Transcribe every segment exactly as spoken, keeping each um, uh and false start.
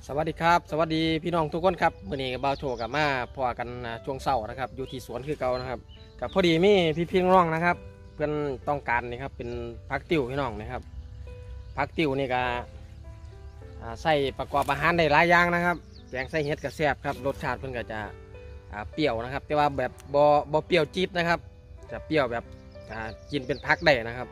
สวัสดีครับสวัสดีพี่น้องทุกคนครับมื่อนี้กับบ่าวโชกับมาพอกันช่วงเช้านะครับอยู่ที่สวนคือเก่านะครับกับพอดีมีพี่พี่น้องนะครับเพื่อนต้องการนี่ครับเป็นผักติ๋วพี่น้องนะครับผักติ๋วนี่ก็ใส่ประกอบอาหารได้หลายอย่างนะครับแกงใส่เห็ดกระแซบครับรสชาติเพื่อนก็จะเปรี้ยวนะครับแต่ว่าแบบบ่บ่เปรี้ยวจี๊ดนะครับจะเปรี้ยวแบบกินเป็นผักได้นะครับ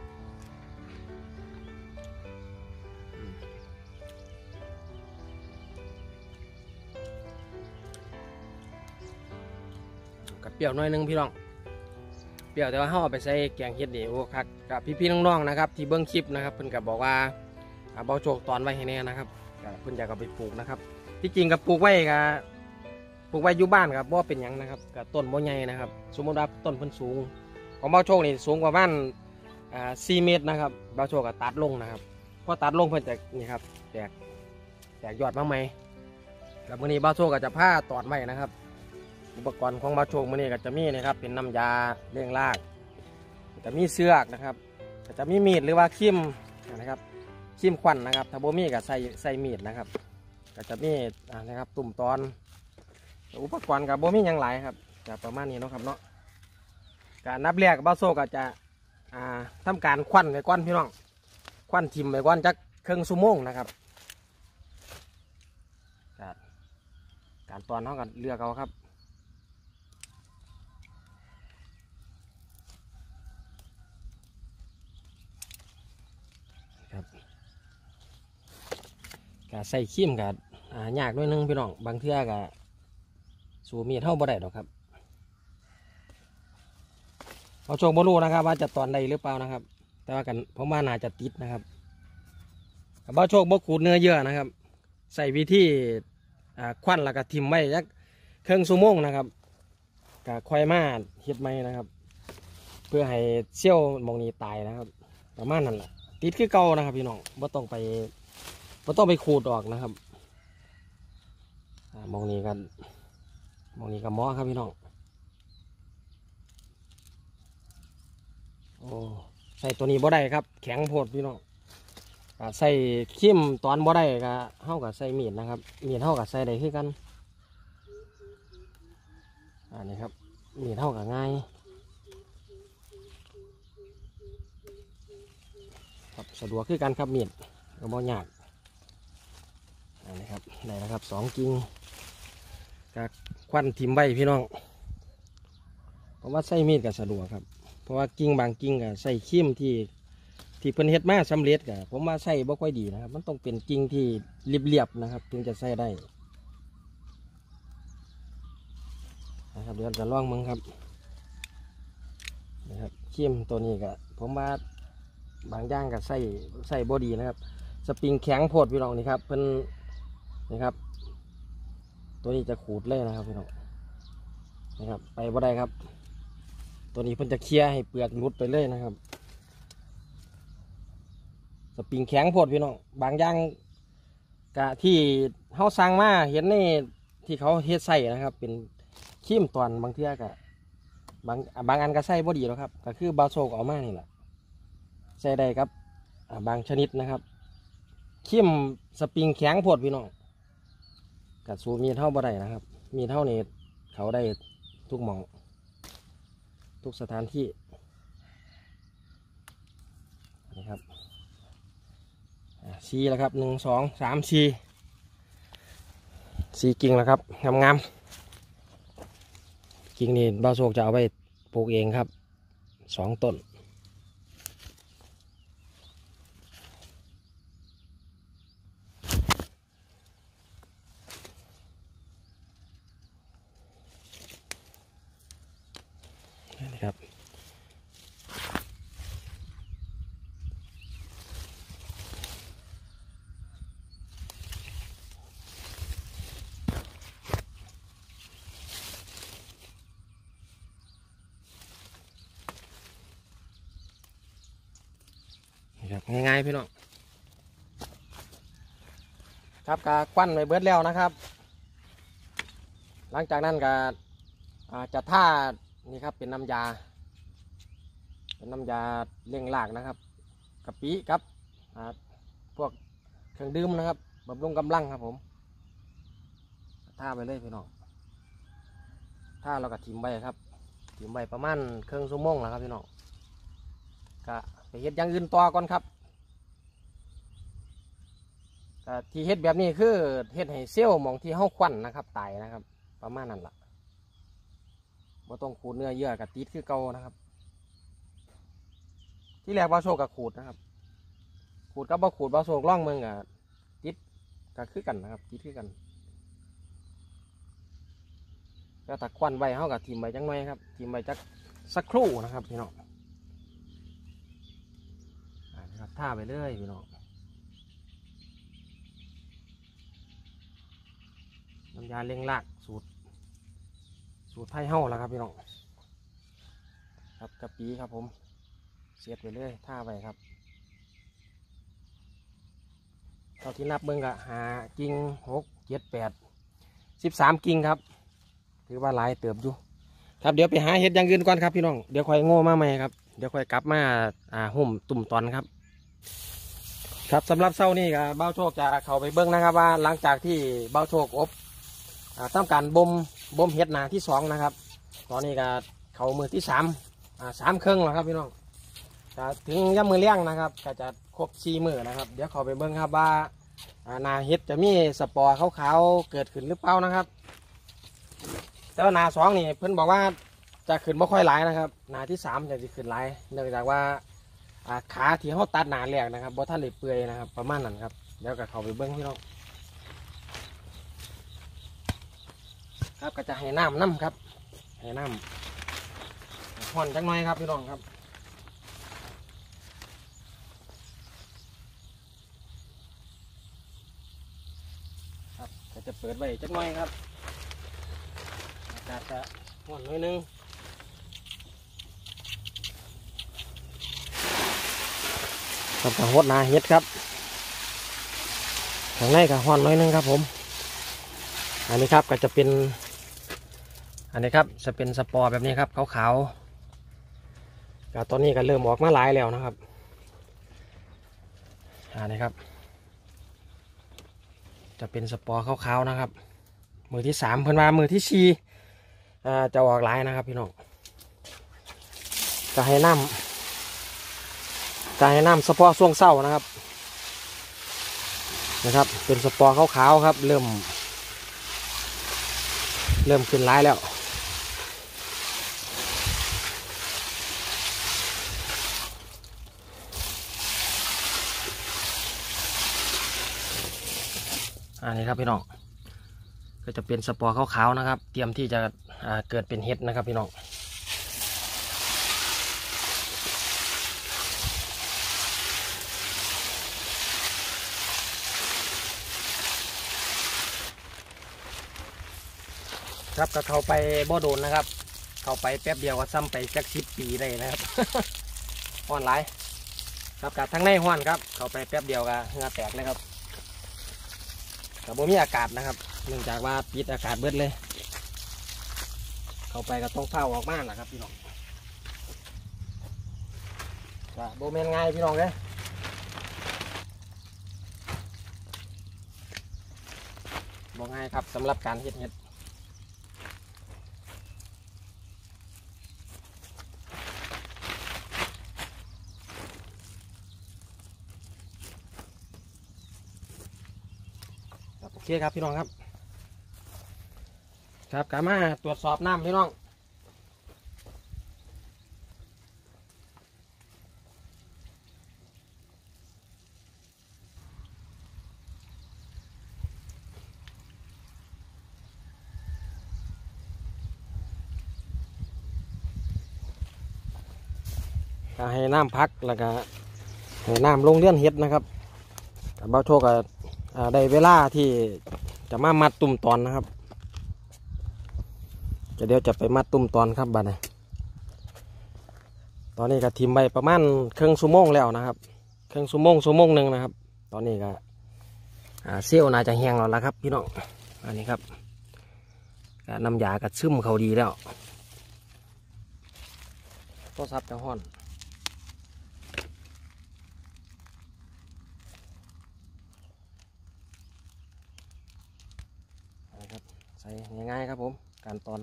เปรี้ยวน้อยนึงพี่น้องเปรี้ยวแต่ว่าเขาเอาไปใส่แกงเห็ดนี่โอ้ครับกับพี่ๆน้องๆนะครับที่เบิ้งคลิปนะครับเพิ่นกับบอกว่าเบาโจกตอนไว้ให้แน่นะครับเพิ่นอยากเอาไปปลูกนะครับที่จริงกับปลูกไว้กับปลูกไว้อยู่บ้านครับบ่เป็นหยังนะครับกับต้นบ่ใหญ่นะครับสมมติว่าต้นเพิ่นสูงของเบาโชคนี่สูงกว่าบ้านสี่เมตรนะครับเบาโชคก็ตัดลงนะครับพอตัดลงเพิ่นจะนี่ครับแตกแตกยอดมาใหม่แล้วมื้อนี้เบาโชคก็จะผ้าตอดไว้นะครับอุปกรณ์ของบาโชกมันนี่ก็จะมีนะครับเป็นน้ำยาเลี้ยงรากจะมีเสือกนะครับจะมีมีดหรือว่าคิมนะครับคิมควันนะครับถ้าโบมีก็ใส่ใส่มีดนะครับก็จะมีนะครับตุ่มตอนอุปกรณ์กับโบมีอย่างไรครับจะประมาณนี้นะครับเนาะการนับแรกบาโชกก็จะทำการควันไปก้อนพี่น้องควันทิมไปก้อนจักครึ่งชั่วโมงนะครับการตอนเท่ากันเลือกเอาครับกใส่ขี้มกับยากด้วยนึงพี่น้องบางเทื่อกับสูมีเท่าบ่ได้หรอกครับเราโชคบ่รู้นะครับว่าจะตอนใดหรือเปล่านะครับแต่ว่ากันผมว่าน่าจะติดนะครับบ่โชคบ่ขูดเนื้อเยื่อนะครับใส่วิธีควันแล้วก็ทิมไว้ยักเครื่องซูโม่งนะครับกับควายมาเฮ็ดไม้นะครับเพื่อให้เซี่ยวมองนี้ตายนะครับประมาณนั้นแหละติดคือเก่านะครับพี่น้องบ่ต้องไปไม่ต้องไปขูดออกนะครับมองนี้กันมองนี้กับหม้อครับพี่น้องโอ้ใส่ตัวนี้บ่ได้ครับแข็งโพดพี่น้องใส่ขี้มตอนบ่ได้ก็เท่ากับใส่มีดนะครับมีดเท่ากับใส่ได้คือกันอันนี้ครับมีดเท่ากับง่ายครับสะดวกคือกันครับมีดก็บ่ยากนะครับได้แล้วครับสองกิ่งกับควันทิมใบพี่น้องเพราะว่าใส่มีดกับสะดวกครับเพราะว่ากิ่งบางกิ่งกับใส่ขี้มที่ที่เพิ่นเฮ็ดมาสำเร็จกับผมว่าใส่บ่ค่อยดีนะครับมันต้องเป็นกิ่งที่เรียบๆนะครับถึงจะใส่ได้นะครับเดี๋ยวจะลองมึงครับนะครับขี้มตัวนี้กับผมว่าบางอย่างกับใส่ใส่บ่ดีนะครับสปริงแข็งโพดพี่น้องนี่ครับเพิ่นนี่ครับตัวนี้จะขูดเลยนะครับพี่น้องนะครับไปบ่ได้ครับตัวนี้เพิ่นจะเคลียร์ให้เปลือกรุดไปเลยนะครับสปริงแข็งโพดพี่น้องบางอย่างกะที่เขาสร้างมาเห็นนี่ที่เขาเฮ็ดใส่นะครับเป็นขีมตอนบางเทื่อกะบางบางอันก็ใส่บ่ดีแล้วครับก็คือบาโซกออกมานี่แหละใส่ได้ครับบางชนิดนะครับขีมสปริงแข็งโพดพี่น้องกับสูมีเท่าบ่ได้นะครับมีเท่านี้เขาได้ทุกหม่องทุกสถานที่นะครับชีแล้วครับหนึ่งสองสามชีชีกิ่งแล้วครับงามๆกิ่งนี้บ่าวโศกจะเอาไปปลูกเองครับสองต้นครับครับง่ายๆพี่น้องครับกาควันไปเบิดแล้วนะครับหลังจากนั้นก็จะท่านี่ครับเป็นน้ำยาเป็นน้ำยาเลี้ยงรากนะครับกะปิครับพวกเครื่องดื่มนะครับบำรุงกำลังครับผมท่าไปเลยพี่น้องท่าเราก็ถิ่มใบครับถิ่มใบประมาณครึ่งชั่วโมงแล้วครับพี่น้องก็ไปเฮ็ดอย่างอื่นต่อก่อนครับก็ที่เฮ็ดแบบนี้คือเฮ็ดให้เซลล์มองที่เฮาควันนะครับตายนะครับประมาณนั้นล่ะบ่ต้องขูดเนื้อเยื่อกับติดคือเก่านะครับที่แรกบ่โชคกับขูดนะครับขูดกับบ่ขูดบ่โชคล่องเมืองกับติดก็คือกันนะครับติดคือกันแล้วถ้าควันไว้เฮากับทิ่มไว้จังหน่อยครับทิ่มไว้จักสักครู่นะครับพี่น้องนะครับท่าไปเลยพี่น้องน้ำยาเลี้ยงรากสูตรสูตรไทยเฮ้าแล้วครับพี่น้องครับกะปิครับผมเสียบไปเลยท่าไปครับเท่าที่นับเบิ้งกะหากิ่งหกเจ็ดแปดสิบสามกิ่งครับถือว่าหลายเติบอยู่ครับเดี๋ยวไปหาเห็ดอย่างอื่นก่อนครับพี่น้องเดี๋ยวค่อยโง่มาใหม่ครับเดี๋ยวค่อยกลับมาอ่าห่มตุ่มตอนครับครับสำหรับเช้านี้กับเบ้าโชคจะเข้าไปเบิ้งนะครับว่าหลังจากที่เบ้าโชคอบต้องการบ่มบ่มเห็ดหนาที่สองนะครับตอนนี้ก็เข้ามือที่สามอ่าสามเครื่องแล้วครับพี่น้องจะถึงย่ำมือเลี้ยงนะครับก็จะครบสี่มือนะครับเดี๋ยวเข้าไปเบิ้งครับว่าหนาเห็ดจะมีสปอร์ขาวๆเกิดขึ้นหรือเปล่านะครับแต่ว่าหนาสองนี่เพิ่นบอกว่าจะขึ้นไม่ค่อยหลายนะครับหนาที่สามจะขึ้นหลายเนื่องจากว่าขาที่เขาตัดหนาแหลกนะครับบ่ท่านได้เปื่อยนะครับประมาณนั้นครับเดี๋ยวก็เข้าไปเบิ้งพี่น้องครับก็จะให้น้ำน้ำครับให้น้ำห่อนจังหน่อยครับพี่น้องครับครับก็จะเปิดไว้จังหน่อยครับอากาศจะห่อนหน่อยนึงครับกระหดนาเห็ดครับข้างในก็ห่อนหน่อยนึงครับผมอันนี้ครับก็จะเป็นอันนี้ครับจะเป็นสปอร์แบบนี้ครับขาวๆก็ตอนนี้ก็เริ่มออกมาหลายแล้วนะครับอันนี้ครับจะเป็นสปอร์ขาวๆนะครับมือที่สามเพิ่นว่ามือที่สี่จะออกหลายนะครับพี่น้องจะให้น้ำจะให้น้ำเฉพาะช่วงเศร้านะครับนะครับเป็นสปอร์ขาวๆครับเริ่มเริ่มขึ้นหลายแล้วอันนี้ครับพี่น้องก็จะเป็นสปอร์ขาวๆนะครับเตรียมที่จะเกิดเป็นเห็ดนะครับพี่น้องครับก็เข้าไปบ่โดนนะครับเข้าไปแป๊บเดียวก็ซ้ำไปจักสิบปีได้นะครับ ห้อนหลายครับกับทั้งในห้อนครับเข้าไปแป๊บเดียวก็เหงื่อแตกเลยครับกับบ่มีอากาศนะครับเนื่องจากว่าปิดอากาศเบิดเลยเข้าไปก็ต้องเฝ้าออกมาแหละครับพี่น้องก็บ่แม่นง่ายพี่น้องเลยบ่ง่ายครับสำหรับการเฮ็ดเห็ดโอเคครับพี่น้องครับครับกลับมาตรวจสอบน้ำพี่น้องก็ให้น้ำพักแล้วก็ให้น้ำลงเลื่อนเห็ดนะครับเบาโชคก็ได้เวลาที่จะมามัดตุ่มตอนนะครับจะเดี๋ยวจะไปมัดตุ่มตอนครับบัดนี้ตอนนี้ก็ทิมไปประมาณครึ่งชั่วโมงแล้วนะครับครึ่งชั่วโมงชั่วโมงหนึ่งนะครับตอนนี้ก็เซี่ยวน่าจะแห้งแล้วละครับพี่น้องอันนี้ครับน้ำยากัดซึมเขาดีแล้วโทรศัพท์จะห้อนนะครับส่ง่ายๆครับผมการตอน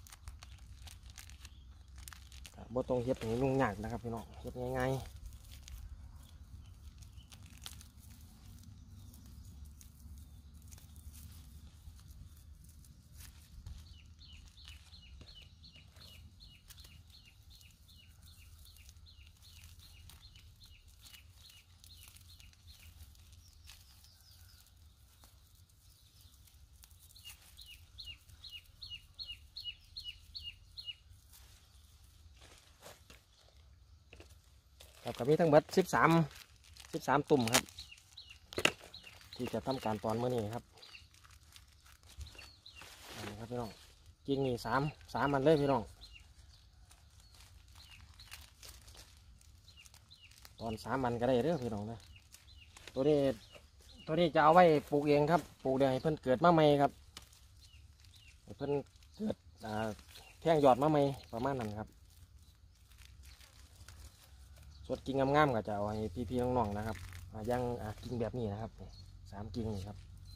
บ่ต้องเฮ็ดให้ยุ่งยากนะครับพี่น้องเฮ็ดง่ายๆครับกับมีทั้งหมดสิบสามสิบสามตุ่มครับที่จะทำการตอนเมื่อนี้ครับอันนี้ครับพี่น้องกิ่งนี่สามสามมันเลยพี่น้องตอนสามมันก็ได้เด้อพี่น้องนะตัวนี้ตัวนี้จะเอาไว้ปลูกเองครับปลูกเดี๋ยวให้เพิ่นเกิดมาใหม่ครับให้เพิ่นเกิดแท่งยอดมาใหม่ประมาณนั้นครับส่วนกิ่งงามๆก็จะเอาให้พี่ๆน้องๆนะครับยังกิ่งแบบนี้นะครับสามกิ่งนี่ครับ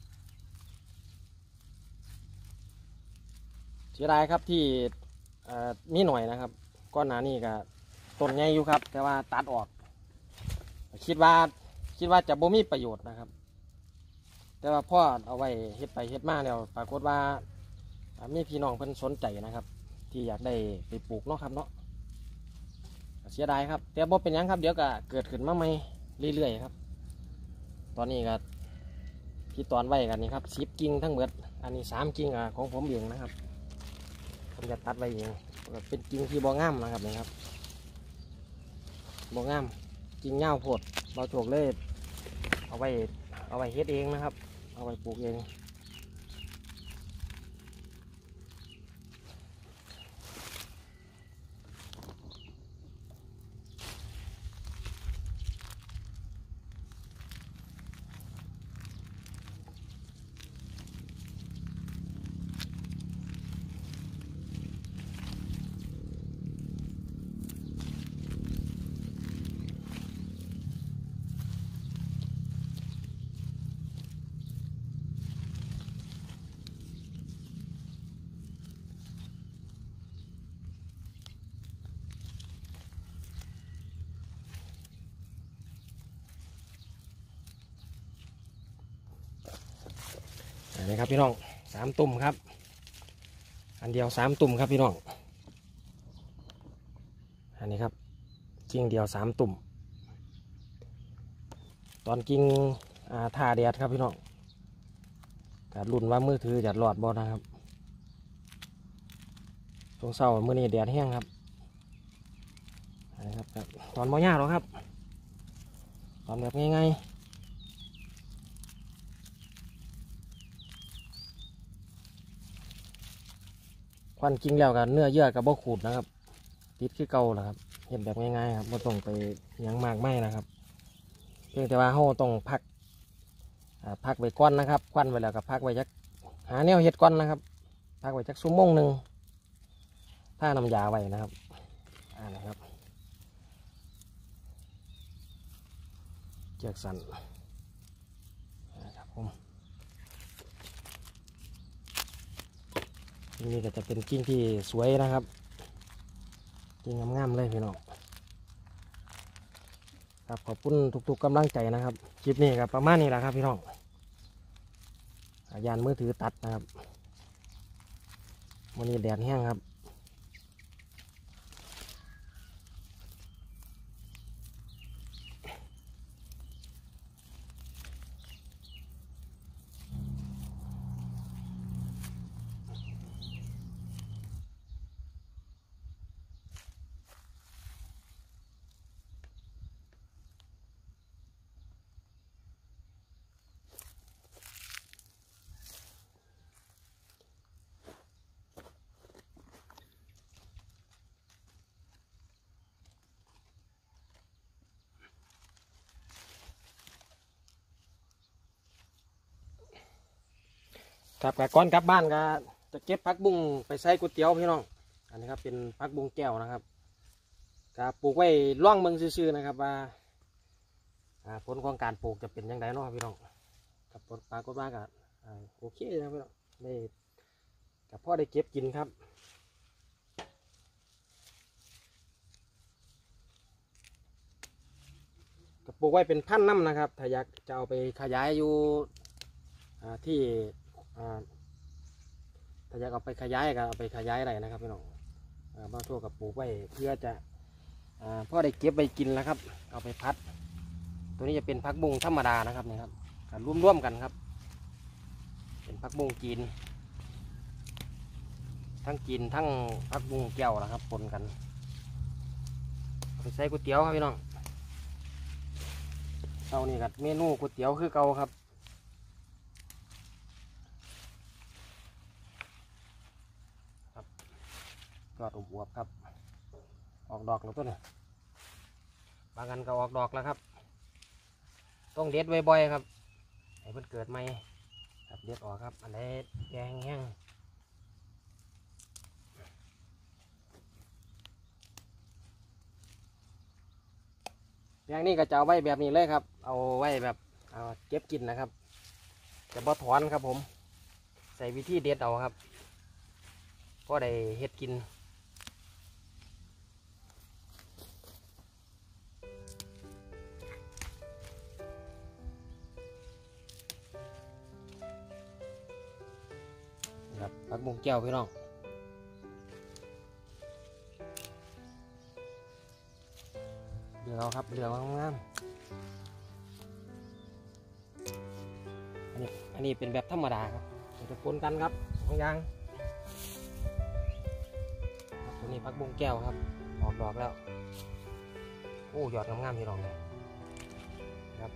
เสียดายครับที่มีหน่อยนะครับก้อนหนานี่ก็ต้นใหญ่อยู่ครับแต่ว่าตัดออกคิดว่าคิดว่าจะบ่มีประโยชน์นะครับแต่ว่าพ่อเอาไว้เฮ็ดไปเฮ็ดมาแล้วปรากฏว่ามีพี่น้องเพิ่นสนใจนะครับที่อยากได้ไปปลูกเนาะครับเนาะเสียดายครับแต่บ่เป็นยังครับเดี๋ยวก็เกิดขึ้นมาใหม่เรื่อยๆครับตอนนี้ก็ที่ตอนไว้กันนี่ครับสิบกิ่งทั้งหมดอันนี้สามกิ่งของผมเองนะครับผมจะตัดไว้เองเป็นกิ่งที่บ่งามนะครับนี่ครับบ่งามกิ่งเง่าโพดเราโฉกเลยเอาไว้เอาไว้เฮ็ดเองนะครับเอาไว้ปลูกเองอันนี้ครับพี่น้องสามตุ่มครับอันเดียวสามตุ่มครับพี่น้องอันนี้ครับกิ่งเดียวสามตุ่มตอนกิ่งท่าแดดครับพี่น้องการลุ้นว่ามือถือจะหลอดบอนะครับช่วงเช้าเมื่อนี้แดดแห้งครับอันนี้ครับตอนมอยากหรอครับตอนแบบง่ายๆควันกิ่งแล้วกันเนื้อเยื่อกับบ่ขูดนะครับติดคือเก่าแหละครับเห็นแบบง่ายๆครับไม่ต้องไปยังมากไม่นะครับเพียงแต่ว่าเราต้องพักพักไว้ก้อนนะครับควันไว้แล้วก็พักไว้จักหาแนวเห็ดก้อนนะครับพักไว้จักชั่วโมงหนึ่งถ้าน้ำยาไว้นะครับอ่านะครับเจือกสันนะครับผมนี่ก็จะเป็นกิ่งที่สวยนะครับกิ่งงามๆเลยพี่น้องครับขอบคุณทุกๆกำลังใจนะครับคลิปนี้ครับประมาณนี้แหละครับพี่น้องยานมือถือตัดนะครับวันนี้แดดแห้งครับครับแต่ก่อนกลับบ้านก็จะเก็บผักบุ้งไปใส่ก๋วยเตี๋ยวพี่น้องอันนี้ครับเป็นผักบุ้งแก้วนะครับก็ปลูกไว้ร่องเมืองซื่อๆนะครับว่าผลของการปลูกจะเป็นยังไงเนาะพี่น้องกับผลปรากฏว่าก็โอเคนะพี่น้องได้กับพ่อได้เก็บกินครับกระปลูกไว้เป็นพันธุ์น้ำนะครับถ้าอยากจะเอาไปขยายอยู่ที่ถ้าอยากเอาไปขยายก็เอาไปขยายอะไรนะครับพี่น้องบางช่วงกับปลูกไว้เพื่อจะพ่อได้เก็บไปกินแล้วครับเอาไปพัดตัวนี้จะเป็นผักบุ้งธรรมดานะครับนี่ครับร่วมๆกันครับเป็นผักบุ้งจีนทั้งจีนทั้งผักบุ้งแก้วนะครับปนกันไปใส่ก๋วยเตี๋ยวครับพี่น้องเตานี่กับเมนูก๋วยเตี๋ยวคือเก่าครับครับยอดอวบครับออกดอกแล้วต้นบางอันก็ออกดอกแล้วครับต้องเด็ดบ่อยๆครับให้เพิ่นเกิดใหม่ครับเด็ดออกครับอันนี้แกงแห้งอย่างนี้ก็จะเอาไว้แบบนี้เลยครับเอาไว้แบบเอาเก็บกินนะครับจะบ่ถอนครับผมใส่วิธีเด็ดเอาครับก็ได้เฮ็ดกินครับผักบุ้งแก้วพี่น้องเดือดเอาครับเดือดงามอันนี้อันนี้เป็นแบบธรรมดาครับจะปนกันครับสองอย่างตัวนี้ผักบุ้งแก้วครับออกดอกแล้วโอ้ยอดงามๆพี่น้องเลยครับ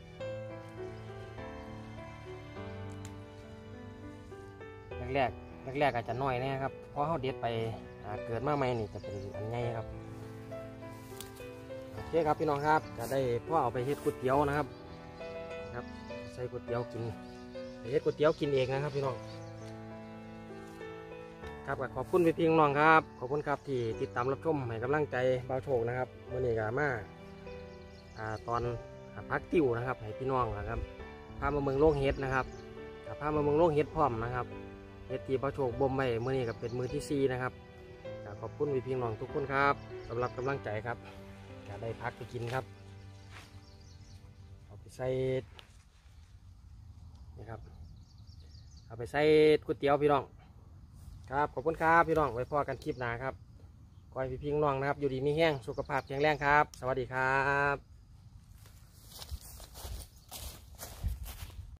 แรกๆแรกๆอาจจะน้อยแน่ครับเพราะเขาเด็ดไปเกิดมาใหม่นี่จะเป็นอันใหญ่ครับโอเคครับพี่น้องครับจะได้พ่อเอาไปเฮ็ดก๋วยเตี๋ยวนะครับครับใส่ก๋วยเตี๋ยวกินไปเฮ็ดก๋วยเตี๋ยวกินเองนะครับพี่น้องครับขอบคุณพี่น้องครับขอบคุณครับที่ติดตามรับชมให้กำลังใจบ่าวโชคนะครับวันนี้ก็มาตอนพักติวนะครับให้พี่น้องนะครับพามาเมืองโลกเฮ็ดนะครับพามาเมืองโลกเฮ็ดพร้อมนะครับเฮ็ดที่บ่าวโชคบ่มไว้มื้อนี้ก็เป็นมื้อที่สี่นะครับขอบคุณพี่น้องทุกคนครับสำหรับกำลังใจครับจะได้พักไปกินครับเอาไปใส่นี่ครับเอาไปใส่ก๋วยเตี๋ยวพี่น้องครับขอบคุณครับพี่น้องไว้พอกันคลิปหน้าครับขอให้พี่น้องนะครับอยู่ดีมีแห้งสุขภาพแข็งแรงครับสวัสดีครับ